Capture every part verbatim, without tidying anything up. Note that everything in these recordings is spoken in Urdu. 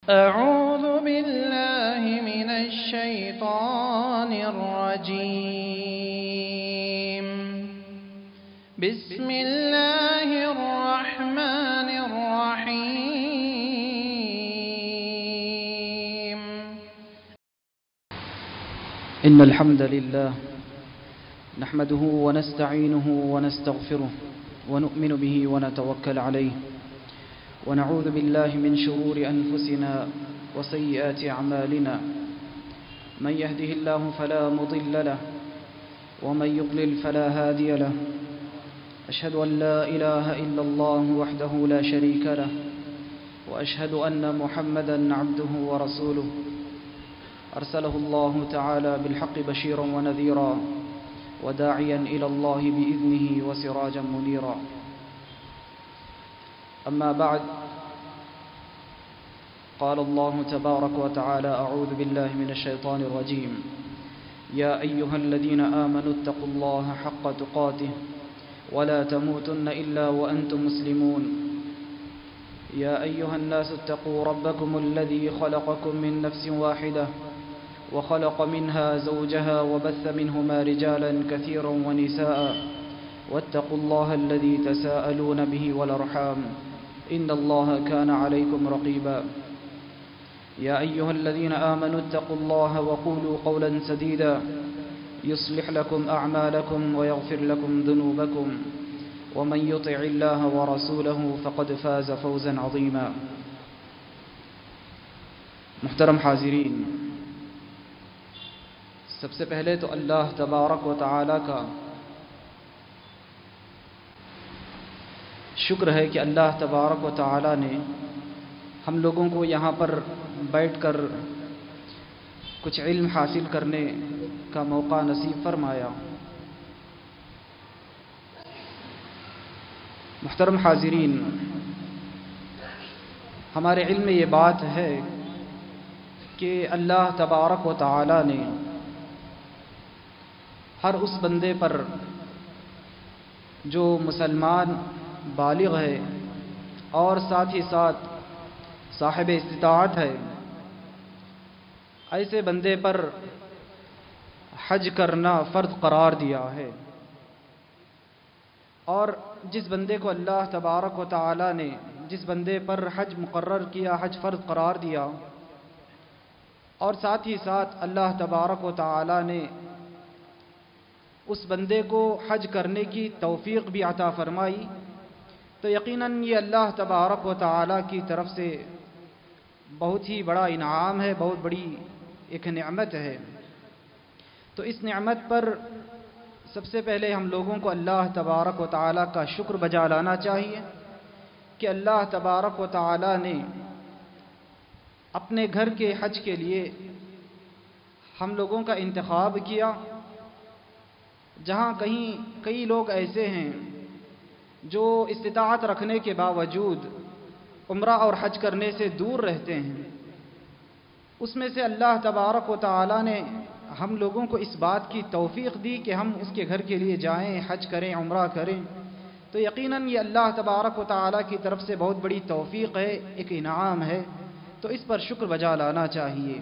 أعوذ بالله من الشيطان الرجيم. بسم الله الرحمن الرحيم. إن الحمد لله نحمده ونستعينه ونستغفره ونؤمن به ونتوكل عليه ونعوذ بالله من شرور أنفسنا وسيئات أعمالنا. من يهده الله فلا مضل له ومن يضلل فلا هادي له. أشهد أن لا إله إلا الله وحده لا شريك له وأشهد أن محمدا عبده ورسوله أرسله الله تعالى بالحق بشيرا ونذيرا وداعيا إلى الله بإذنه وسراجا منيرا. أما بعد، قال الله تبارك وتعالى: أعوذ بالله من الشيطان الرجيم. يا أيها الذين آمنوا اتقوا الله حق تقاته ولا تموتن إلا وأنتم مسلمون. يا أيها الناس اتقوا ربكم الذي خلقكم من نفس واحدة وخلق منها زوجها وبث منهما رجالا كثيرا ونساء واتقوا الله الذي تساءلون به والأرحام إن الله كان عليكم رقيبا. يا أيها الذين آمنوا اتقوا الله وقولوا قولا سديدا يصلح لكم أعمالكم ويغفر لكم ذنوبكم ومن يطع الله ورسوله فقد فاز فوزا عظيما. محترم حاضرین، سب سے پہلے تو اللہ تبارک و تعالی کا شکر ہے کہ اللہ تبارک و تعالی نے ہم لوگوں کو یہاں پر بیٹھ کر کچھ علم حاصل کرنے کا موقع نصیب فرمایا. محترم حاضرین، ہمارے علم میں یہ بات ہے کہ اللہ تبارک و تعالی نے ہر اس بندے پر جو مسلمان بالغ ہے اور ساتھ ہی ساتھ صاحب استطاعت ہے، ایسے بندے پر حج کرنا فرض قرار دیا ہے. اور جس بندے کو اللہ تبارک و تعالی نے جس بندے پر حج مقرر کیا، حج فرض قرار دیا، اور ساتھ ہی ساتھ اللہ تبارک و تعالی نے اس بندے کو حج کرنے کی توفیق بھی عطا فرمائی، تو یقیناً یہ اللہ تبارک و تعالی کی طرف سے بہت ہی بڑا انعام ہے، بہت بڑی ایک نعمت ہے. تو اس نعمت پر سب سے پہلے ہم لوگوں کو اللہ تبارک و تعالی کا شکر بجا لانا چاہیے کہ اللہ تبارک و تعالی نے اپنے گھر کے حج کے لیے ہم لوگوں کا انتخاب کیا. جہاں کہیں کئی لوگ ایسے ہیں جو استطاعت رکھنے کے باوجود عمرہ اور حج کرنے سے دور رہتے ہیں، اس میں سے اللہ تبارک و تعالی نے ہم لوگوں کو اس بات کی توفیق دی کہ ہم اس کے گھر کے لیے جائیں، حج کریں، عمرہ کریں. تو یقیناً یہ اللہ تبارک و تعالی کی طرف سے بہت بڑی توفیق ہے، ایک انعام ہے. تو اس پر شکر بجا لانا چاہیے.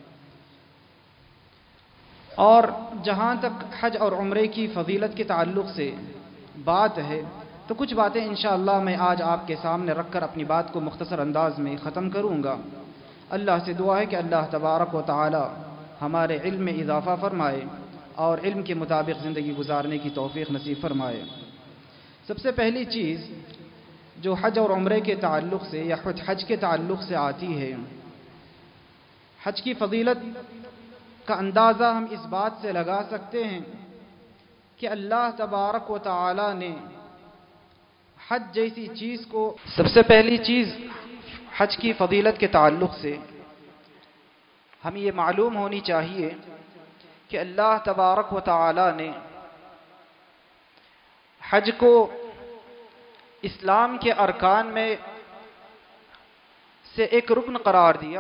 اور جہاں تک حج اور عمرے کی فضیلت کے تعلق سے بات ہے، تو کچھ باتیں انشاءاللہ میں آج آپ کے سامنے رکھ کر اپنی بات کو مختصر انداز میں ختم کروں گا. اللہ سے دعا ہے کہ اللہ تبارک و تعالی ہمارے علم میں اضافہ فرمائے اور علم کے مطابق زندگی گزارنے کی توفیق نصیب فرمائے. سب سے پہلی چیز جو حج اور عمرے کے تعلق سے یا حج کے تعلق سے آتی ہے، حج کی فضیلت کا اندازہ ہم اس بات سے لگا سکتے ہیں کہ اللہ تبارک و تعالی نے حج جیسی چیز کو، سب سے پہلی چیز حج کی فضیلت کے تعلق سے ہمیں یہ معلوم ہونی چاہیے کہ اللہ تبارک و تعالی نے حج کو اسلام کے ارکان میں سے ایک رکن قرار دیا،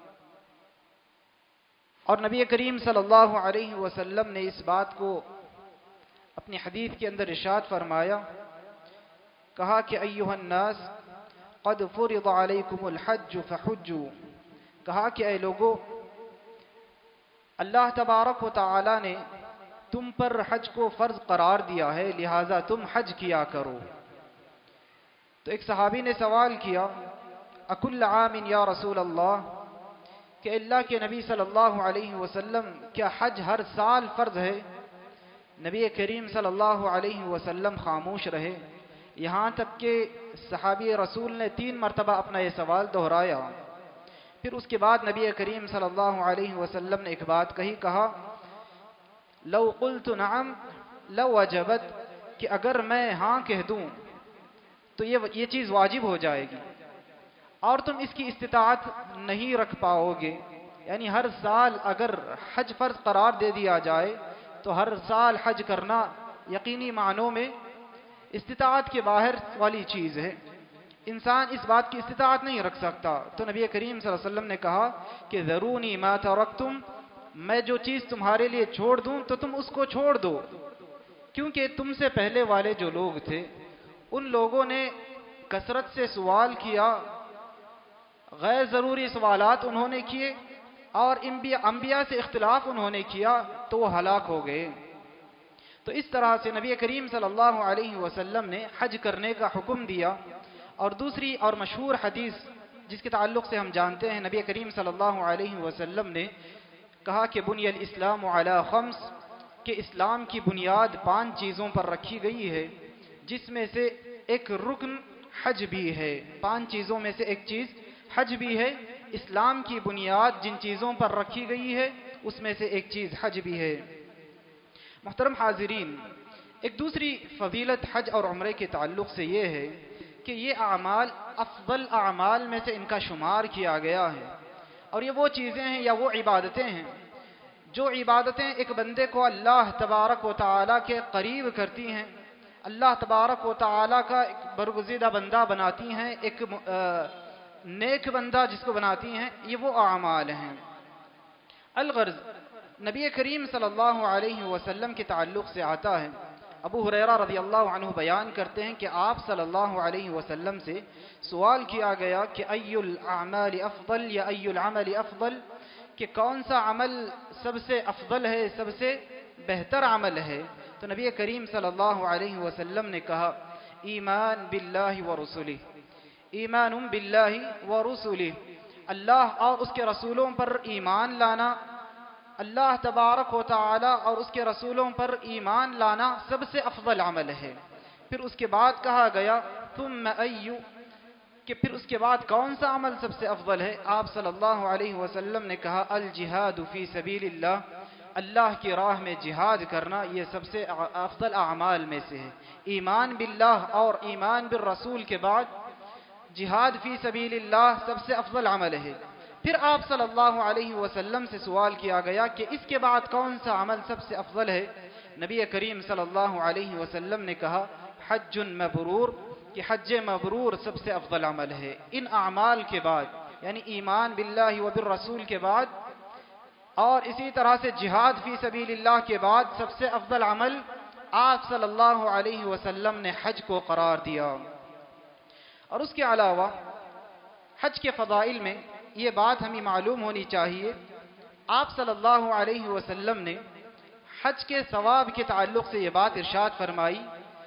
اور نبی کریم صلی اللہ علیہ وسلم نے اس بات کو اپنی حدیث کے اندر ارشاد فرمایا، کہا کہ ایھا الناس قد فرض علیکم الحج فحجوا، کہا کہ اے لوگو، اللہ تبارک و تعالی نے تم پر حج کو فرض قرار دیا ہے، لہٰذا تم حج کیا کرو۔ تو ایک صحابی نے سوال کیا، اکل عام یا رسول اللہ، کہ اللہ کے نبی صلی اللہ علیہ وسلم کیا حج ہر سال فرض ہے؟ نبی کریم صلی اللہ علیہ وسلم خاموش رہے، یہاں تک کہ صحابی رسول نے تین مرتبہ اپنا یہ سوال دہرایا۔ پھر اس کے بعد نبی کریم صلی اللہ علیہ وسلم نے ایک بات کہی، کہا لو قلت نعم لو وجبت، کہ اگر میں ہاں کہہ دوں تو یہ یہ چیز واجب ہو جائے گی اور تم اس کی استطاعت نہیں رکھ پاؤ گے۔ یعنی ہر سال اگر حج فرض قرار دے دیا جائے تو ہر سال حج کرنا یقینی معنوں میں استطاعت کے باہر والی چیز ہے، انسان اس بات کی استطاعت نہیں رکھ سکتا۔ تو نبی کریم صلی اللہ علیہ وسلم نے کہا کہ ذرونی ما ترکتم، میں جو چیز تمہارے لیے چھوڑ دوں تو تم اس کو چھوڑ دو، کیونکہ تم سے پہلے والے جو لوگ تھے ان لوگوں نے کثرت سے سوال کیا، غیر ضروری سوالات انہوں نے کیے اور انبیاء سے اختلاف انہوں نے کیا تو وہ ہلاک ہو گئے۔ تو اس طرح سے نبی کریم صلی اللہ علیہ وسلم نے حج کرنے کا حکم دیا۔ اور دوسری اور مشہور حدیث جس کے تعلق سے ہم جانتے ہیں، نبی کریم صلی اللہ علیہ وسلم نے کہا کہ بنی الاسلام علی خمس، کہ اسلام کی بنیاد پانچ چیزوں پر رکھی گئی ہے، جس میں سے ایک رکن حج بھی ہے۔ پانچ چیزوں میں سے ایک چیز حج بھی ہے۔ اسلام کی بنیاد جن چیزوں پر رکھی گئی ہے اس میں سے ایک چیز حج بھی ہے۔ محترم حاضرین، ایک دوسری فضیلت حج اور عمرے کے تعلق سے یہ ہے کہ یہ اعمال افضل اعمال میں سے ان کا شمار کیا گیا ہے، اور یہ وہ چیزیں ہیں یا وہ عبادتیں ہیں جو عبادتیں ایک بندے کو اللہ تبارک و تعالیٰ کے قریب کرتی ہیں، اللہ تبارک و تعالیٰ کا ایک برگزیدہ بندہ بناتی ہیں، ایک نیک بندہ جس کو بناتی ہیں، یہ وہ اعمال ہیں۔ الغرض نبی کریم صلی اللہ علیہ وسلم کے تعلق سے آتا ہے، ابو ہریرہ رضی اللہ عنہ بیان کرتے ہیں کہ آپ صلی اللہ علیہ وسلم سے سوال کیا گیا کہ ای الاعمال افضل یا ای العمل افضل، کہ کون سا عمل سب سے افضل ہے، سب سے بہتر عمل ہے؟ تو نبی کریم صلی اللہ علیہ وسلم نے کہا ایمان باللہ ورسولہ، ایمان باللہ ورسولہ، اللہ اور اس کے رسولوں پر ایمان لانا، اللہ تبارک و تعالی اور اس کے رسولوں پر ایمان لانا سب سے افضل عمل ہے۔ پھر اس کے بعد کہا گیا ثم ایو، کہ پھر اس کے بعد کون سا عمل سب سے افضل ہے؟ آپ صلی اللہ علیہ وسلم نے کہا الجہاد فی سبیل اللہ، اللہ کی راہ میں جہاد کرنا یہ سب سے افضل اعمال میں سے ہے۔ ایمان باللہ اور ایمان بالرسول کے بعد جہاد فی سبیل اللہ سب سے افضل عمل ہے۔ پھر آپ صلی اللہ علیہ وسلم سے سوال کیا گیا کہ اس کے بعد کون سا عمل سب سے افضل ہے؟ نبی کریم صلی اللہ علیہ وسلم نے کہا حج مبرور، کہ حج مبرور سب سے افضل عمل ہے۔ ان اعمال کے بعد یعنی ایمان باللہ و بالرسول کے بعد اور اسی طرح سے جہاد فی سبیل اللہ کے بعد سب سے افضل عمل آپ صلی اللہ علیہ وسلم نے حج کو قرار دیا۔ اور اس کے علاوہ حج کے فضائل میں یہ بات ہمیں معلوم ہونی چاہیے، آپ صلی اللہ علیہ وسلم نے حج کے ثواب کے تعلق سے یہ بات ارشاد فرمائی،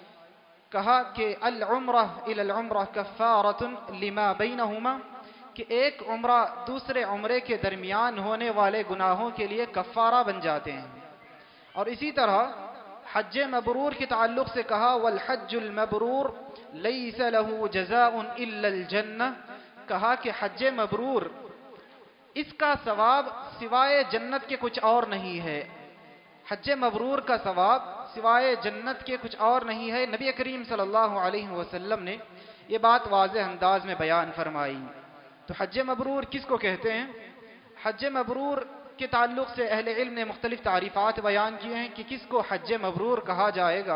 کہا کہ العمرہ الی العمرہ کفارۃ لما بینہما، کہ ایک عمرہ دوسرے عمرے کے درمیان ہونے والے گناہوں کے لیے کفارہ بن جاتے ہیں۔ اور اسی طرح حج مبرور کے تعلق سے کہا والحج المبرور لیس له جزاء الا الجنہ، کہا کہ حج مبرور اس کا ثواب سوائے جنت کے کچھ اور نہیں ہے، حج مبرور کا ثواب سوائے جنت کے کچھ اور نہیں ہے۔ نبی کریم صلی اللہ علیہ وسلم نے یہ بات واضح انداز میں بیان فرمائی۔ تو حج مبرور کس کو کہتے ہیں؟ حج مبرور کے تعلق سے اہل علم نے مختلف تعریفات بیان کیے ہیں کہ کس کو حج مبرور کہا جائے گا۔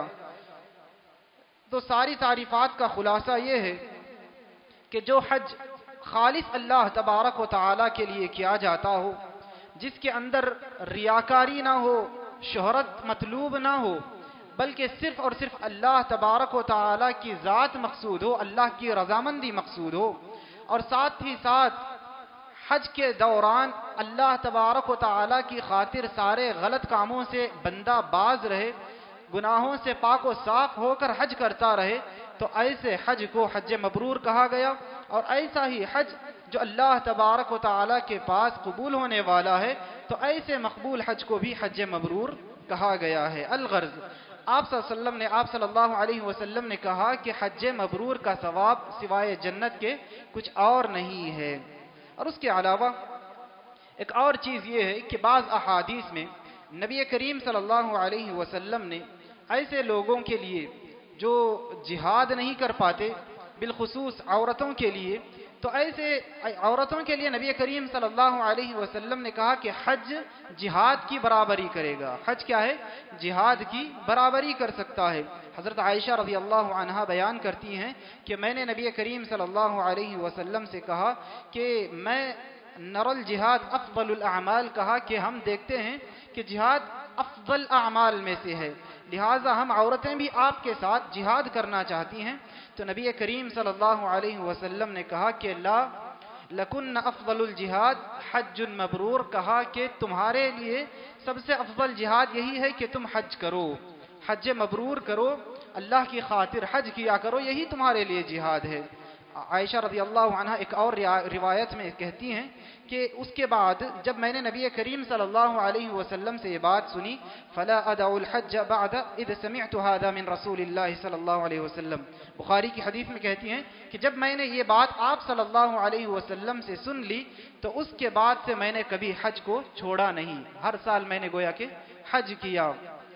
تو ساری تعریفات کا خلاصہ یہ ہے کہ جو حج خالص اللہ تبارک و تعالی کے لیے کیا جاتا ہو، جس کے اندر ریاکاری نہ ہو، شہرت مطلوب نہ ہو، بلکہ صرف اور صرف اللہ تبارک و تعالی کی ذات مقصود ہو، اللہ کی رضامندی مقصود ہو، اور ساتھ ہی ساتھ حج کے دوران اللہ تبارک و تعالیٰ کی خاطر سارے غلط کاموں سے بندہ باز رہے، گناہوں سے پاک و صاف ہو کر حج کرتا رہے، تو ایسے حج کو حج مبرور کہا گیا۔ اور ایسا ہی حج جو اللہ تبارک و تعالیٰ کے پاس قبول ہونے والا ہے، تو ایسے مقبول حج کو بھی حج مبرور کہا گیا ہے۔ الغرض، آپ صلی اللہ علیہ وسلم نے آپ صلی اللہ علیہ وسلم نے کہا کہ حج مبرور کا ثواب سوائے جنت کے کچھ اور نہیں ہے۔ اور اس کے علاوہ ایک اور چیز یہ ہے کہ بعض احادیث میں نبی کریم صلی اللہ علیہ وسلم نے ایسے لوگوں کے لیے جو جہاد نہیں کر پاتے، بالخصوص عورتوں کے لیے، تو ایسے عورتوں کے لیے نبی کریم صلی اللہ علیہ وسلم نے کہا کہ حج جہاد کی برابری کرے گا۔ حج کیا ہے؟ جہاد کی برابری کر سکتا ہے۔ حضرت عائشہ رضی اللہ عنہا بیان کرتی ہیں کہ میں نے نبی کریم صلی اللہ علیہ وسلم سے کہا کہ میں نر الجہاد افضل الاعمال، کہا کہ ہم دیکھتے ہیں کہ جہاد افضل اعمال میں سے ہے، لہٰذا ہم عورتیں بھی آپ کے ساتھ جہاد کرنا چاہتی ہیں۔ تو نبی کریم صلی اللہ علیہ وسلم نے کہا کہ لا لکن افضل الجہاد حج مبرور، کہا کہ تمہارے لیے سب سے افضل جہاد یہی ہے کہ تم حج کرو، حج مبرور کرو، اللہ کی خاطر حج کیا کرو، یہی تمہارے لیے جہاد ہے۔ عائشہ رضی اللہ عنہ ایک اور روایت میں کہتی ہیں کہ اس کے بعد جب میں نے نبی کریم صلی اللہ علیہ وسلم سے یہ بات سنی، فلا ادع الحج بعد اذ سمعت هذا من رسول اللہ صلی اللہ علیہ وسلم، بخاری کی حدیث میں کہتی ہیں کہ جب میں نے یہ بات آپ صلی اللہ علیہ وسلم سے سن لی تو اس کے بعد سے میں نے کبھی حج کو چھوڑا نہیں، ہر سال میں نے گویا کہ حج کیا۔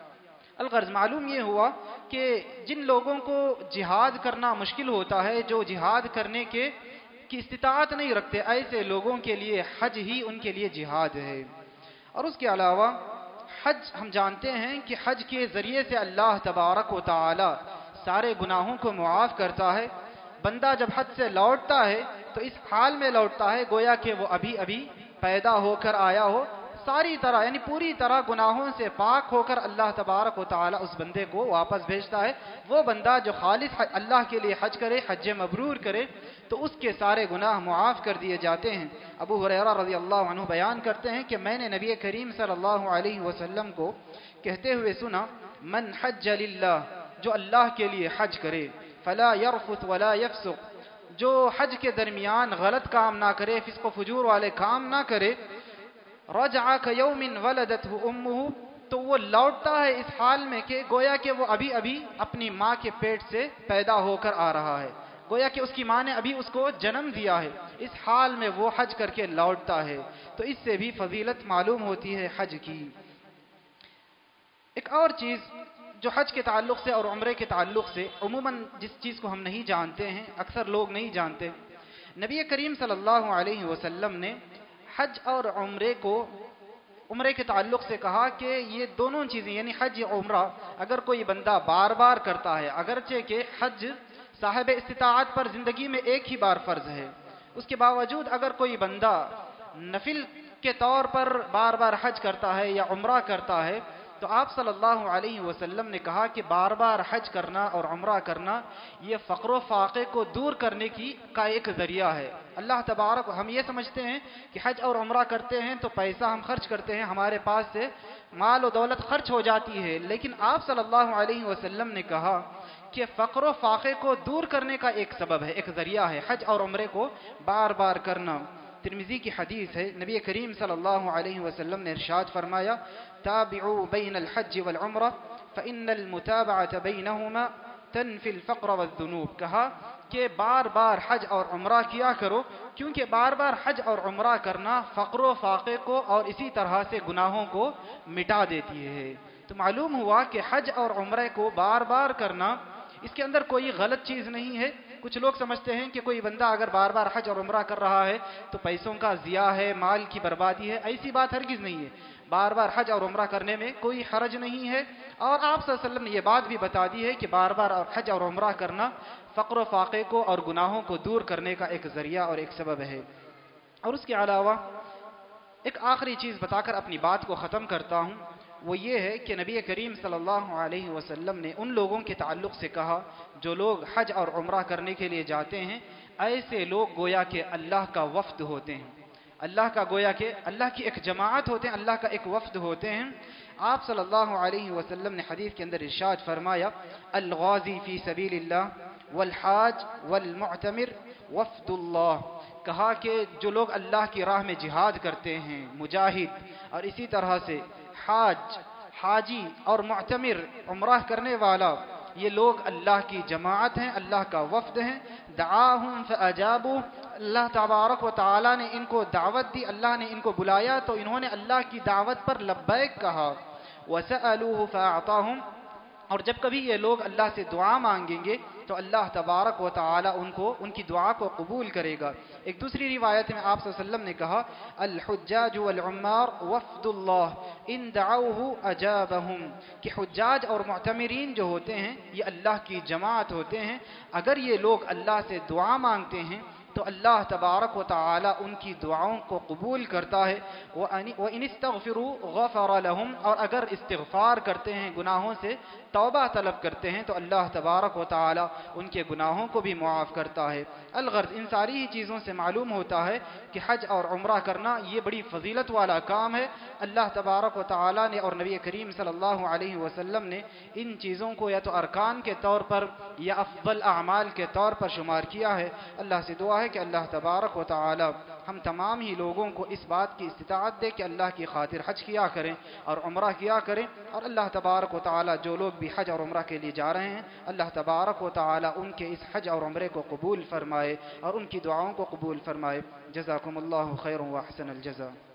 الغرض، معلوم یہ ہوا کہ جن لوگوں کو جہاد کرنا مشکل ہوتا ہے، جو جہاد کرنے کے کی استطاعت نہیں رکھتے، ایسے لوگوں کے لیے حج ہی ان کے لیے جہاد ہے۔ اور اس کے علاوہ حج ہم جانتے ہیں کہ حج کے ذریعے سے اللہ تبارک و تعالی سارے گناہوں کو معاف کرتا ہے۔ بندہ جب حج سے لوٹتا ہے تو اس حال میں لوٹتا ہے گویا کہ وہ ابھی ابھی پیدا ہو کر آیا ہو، ساری طرح یعنی پوری طرح گناہوں سے پاک ہو کر اللہ تبارک و تعالی اس بندے کو واپس بھیجتا ہے۔ وہ بندہ جو خالص اللہ کے لیے حج کرے، حج مبرور کرے، تو اس کے سارے گناہ معاف کر دیے جاتے ہیں۔ ابو ہریرہ رضی اللہ عنہ بیان کرتے ہیں کہ میں نے نبی کریم صلی اللہ علیہ وسلم کو کہتے ہوئے سنا، من حج للہ، جو اللہ کے لیے حج کرے، فلا یرفث ولا یفسق، جو حج کے درمیان غلط کام نہ کرے، فسق و فجور والے کام نہ کرے، رجع کیوم ولدته امہ، تو وہ لوٹتا ہے اس حال میں کہ گویا کہ وہ ابھی ابھی اپنی ماں کے پیٹ سے پیدا ہو کر آ رہا ہے، گویا کہ اس کی ماں نے ابھی اس کو جنم دیا ہے، اس حال میں وہ حج کر کے لوٹتا ہے۔ تو اس سے بھی فضیلت معلوم ہوتی ہے حج کی۔ ایک اور چیز جو حج کے تعلق سے اور عمرے کے تعلق سے عموماً جس چیز کو ہم نہیں جانتے ہیں، اکثر لوگ نہیں جانتے، نبی کریم صلی اللہ علیہ وسلم نے حج اور عمرے کو عمرے کے تعلق سے کہا کہ یہ دونوں چیزیں یعنی حج یا عمرہ اگر کوئی بندہ بار بار کرتا ہے، اگرچہ کہ حج صاحب استطاعت پر زندگی میں ایک ہی بار فرض ہے، اس کے باوجود اگر کوئی بندہ نفل کے طور پر بار بار حج کرتا ہے یا عمرہ کرتا ہے، تو آپ صلی اللہ علیہ وسلم نے کہا کہ بار بار حج کرنا اور عمرہ کرنا یہ فقر و فاقے کو دور کرنے کی کا ایک ذریعہ ہے۔ اللہ تبارک، ہم یہ سمجھتے ہیں کہ حج اور عمرہ کرتے ہیں تو پیسہ ہم خرچ کرتے ہیں، ہمارے پاس سے مال و دولت خرچ ہو جاتی ہے، لیکن آپ صلی اللہ علیہ وسلم نے کہا کہ فقر و فاقے کو دور کرنے کا ایک سبب ہے، ایک ذریعہ ہے حج اور عمرے کو بار بار کرنا۔ ترمذی کی حدیث ہے، نبی کریم صلی اللہ علیہ وسلم نے ارشاد فرمایا، تابعوا بین الحج والعمرہ فإن المتابعة بینہما تنفی الفقر والذنوب، کہا کہ بار بار حج اور عمرہ کیا کرو، کیونکہ بار بار حج اور عمرہ کرنا فقر و فاقے کو اور اسی طرح سے گناہوں کو مٹا دیتی ہے۔ تو معلوم ہوا کہ حج اور عمرے کو بار بار کرنا اس کے اندر کوئی غلط چیز نہیں ہے۔ کچھ لوگ سمجھتے ہیں کہ کوئی بندہ اگر بار بار حج اور عمرہ کر رہا ہے تو پیسوں کا ضیاع ہے، مال کی بربادی ہے، ایسی بات ہرگز نہیں ہے۔ بار بار حج اور عمرہ کرنے میں کوئی حرج نہیں ہے، اور آپ صلی اللہ علیہ وسلم نے یہ بات بھی بتا دی ہے کہ بار بار حج اور عمرہ کرنا فقر و فاقے کو اور گناہوں کو دور کرنے کا ایک ذریعہ اور ایک سبب ہے۔ اور اس کے علاوہ ایک آخری چیز بتا کر اپنی بات کو ختم کرتا ہوں، وہ یہ ہے کہ نبی کریم صلی اللہ علیہ وسلم نے ان لوگوں کے تعلق سے کہا جو لوگ حج اور عمرہ کرنے کے لیے جاتے ہیں، ایسے لوگ گویا کہ اللہ کا وفد ہوتے ہیں۔ اللہ کا گویا کہ اللہ کی ایک جماعت ہوتے ہیں، اللہ کا ایک وفد ہوتے ہیں۔ آپ صلی اللہ علیہ وسلم نے حدیث کے اندر ارشاد فرمایا، الغازی فی سبیل اللہ والحاج والمعتمر وفد اللہ، کہا کہ جو لوگ اللہ کی راہ میں جہاد کرتے ہیں، مجاہد، اور اسی طرح سے حاج، حاجی اور معتمر، عمرہ کرنے والا، یہ لوگ اللہ کی جماعت ہیں، اللہ کا وفد ہیں۔ دعاہم فاجابوا، اللہ تبارک و تعالی نے ان کو دعوت دی، اللہ نے ان کو بلایا تو انہوں نے اللہ کی دعوت پر لبیک کہا۔ وسألوہ فاعطاہم، اور جب کبھی یہ لوگ اللہ سے دعا مانگیں گے تو اللہ تبارک و تعالی ان کو ان کی دعا کو قبول کرے گا۔ ایک دوسری روایت میں آپ صلی اللہ علیہ وسلم نے کہا، الحجاج والعمار وفد اللہ ان دعوہ اجابہم، کہ حجاج اور معتمرین جو ہوتے ہیں یہ اللہ کی جماعت ہوتے ہیں، اگر یہ لوگ اللہ سے دعا مانگتے ہیں تو اللہ تبارک و تعالی ان کی دعاؤں کو قبول کرتا ہے۔ وَإِنِ اسْتَغْفِرُوا غَفَرَ لَهُمْ، اور اگر استغفار کرتے ہیں، گناہوں سے توبہ طلب کرتے ہیں تو اللہ تبارک و تعالی ان کے گناہوں کو بھی معاف کرتا ہے۔ الغرض ان ساری ہی چیزوں سے معلوم ہوتا ہے کہ حج اور عمرہ کرنا یہ بڑی فضیلت والا کام ہے۔ اللہ تبارک و تعالی نے اور نبی کریم صلی اللہ علیہ وسلم نے ان چیزوں کو یا تو ارکان کے طور پر یا افضل اعمال کے طور پر شمار کیا ہے۔ اللہ سے دعا ہے کہ اللہ تبارک و تعالی ہم تمام ہی لوگوں کو اس بات کی استطاعت دے کہ اللہ کی خاطر حج کیا کریں اور عمرہ کیا کریں، اور اللہ تبارک و تعالی جو لوگ بھی حج اور عمرہ کے لیے جا رہے ہیں اللہ تبارک و تعالی ان کے اس حج اور عمرے کو قبول فرمائے اور ان کی دعاؤں کو قبول فرمائے۔ جزاکم اللہ خیر و احسن الجزاء۔